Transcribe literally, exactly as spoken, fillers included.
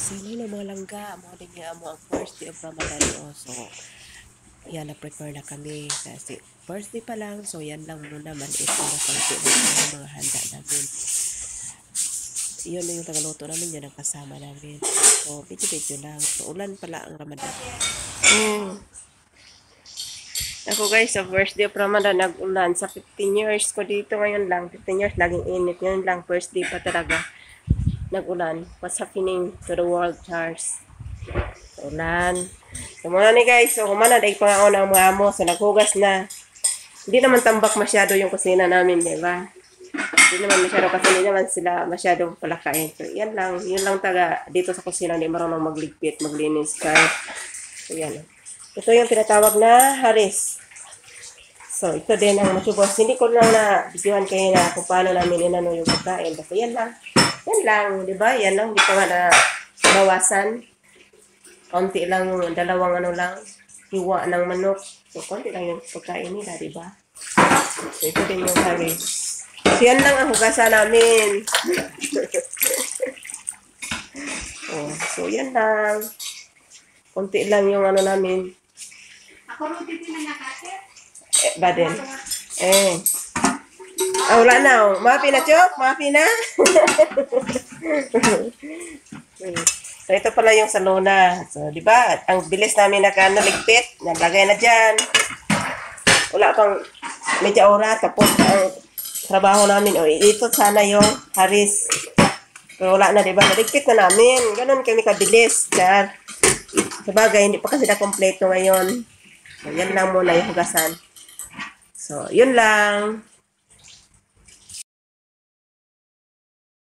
Sino na mga langga, mga dinga mo ang first day of Ramadan. Oh. So, yan, na-prepare na kami. Kasi first day pa lang, so yan lang muna, maliit na konti na yung mga handa namin. Yun na yung tagaluto namin, yan ang kasama namin. So, video-video lang. So, ulan pala ang Ramadan. Mm. Ako guys, sa first day of Ramadan, nag-ulan. Sa fifteen years ko dito ngayon lang, fifteen years, laging init. Ngayon lang, first day pa talaga. Nag-ulan. What's happening to the world, Charles? Ulan. So, muna ni guys. So, kumana, dahil pa nga ako ng mga amo. So, naghugas na. Hindi naman tambak masyado yung kusina namin, di ba? Hindi naman masyado kasi hindi naman sila masyadong palakain. So, yan lang. Yun lang taga dito sa kusina. Hindi marunong magligpit, maglinis. Kaya, so, yan. Ito yung tinatawag na haris. So, ito din ang masubos. Hindi ko lang na videohan kayo na kung paano namin inano yung pagkain. Basta yan lang. Yan lang, di ba? Yan lang. Hindi pa nga na bawasan. Konti lang, dalawang ano lang. Hiwa ng manok. So, konti lang yung pagkain nila, di ba? So, ito din yung haris. So, yan lang ang hugasan namin. Oh, so, yan lang. Konti lang yung ano namin. Ako rin din na nakakit. Eh, ba din? Eh. Ah, wala na. Oh. Maapi na, Chok? Maapi na? So, ito pala yung salona. So, di ba? Ang bilis namin nakano ligpit. Naglagay na dyan. Wala pang medya oras. Tapos, ang trabaho namin. O, ito sana yung haris. Pero wala na, di ba? Naligpit na namin. Ganon kami kabilis. Char. Sabagay, hindi pa kasi na kompleto ngayon. So, yan lang muna yung hugasan. So, yun lang.